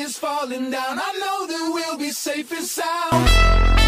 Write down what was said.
is falling down, I know that we'll be safe and sound.